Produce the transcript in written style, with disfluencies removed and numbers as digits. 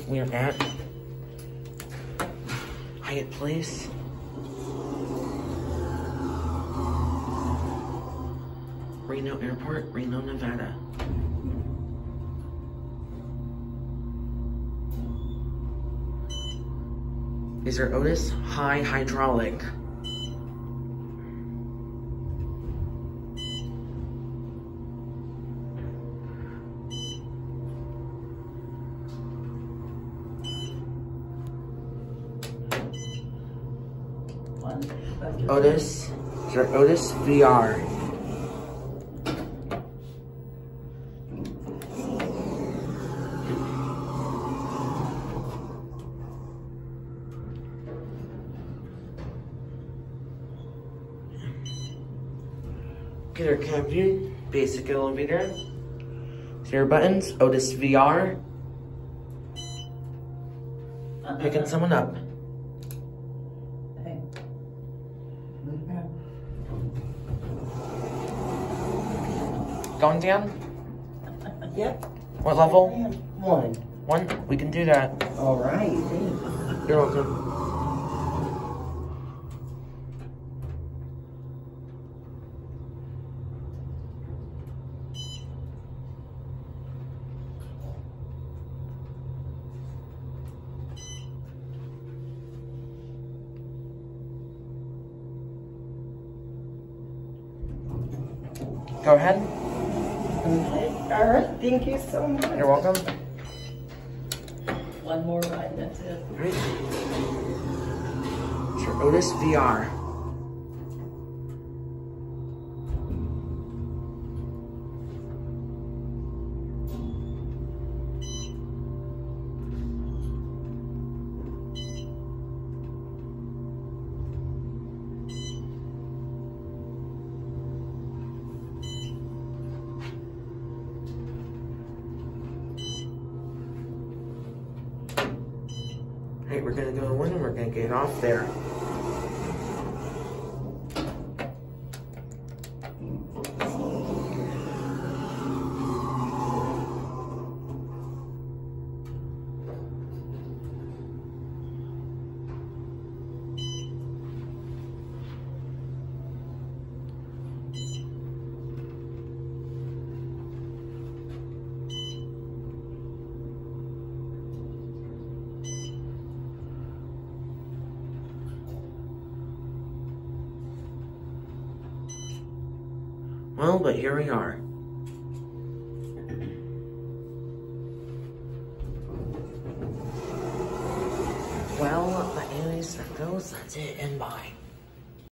We are at Hyatt Place. Reno Airport, Reno, Nevada. These are Otis high hydraulic. Otis, these are Otis VR. Get our cabin, basic elevator. Zero buttons, Otis VR. Picking someone up. Hey. Going down? Yep. What level? One. One? We can do that. All right. You're welcome. Go ahead. Okay. All right. Thank you so much. You're welcome. One more ride. That's it. All right. It's your Otis VR. Alright, we're gonna go in and we're gonna get off there. Well, but here we are. Well, but anyways, that's it, and bye.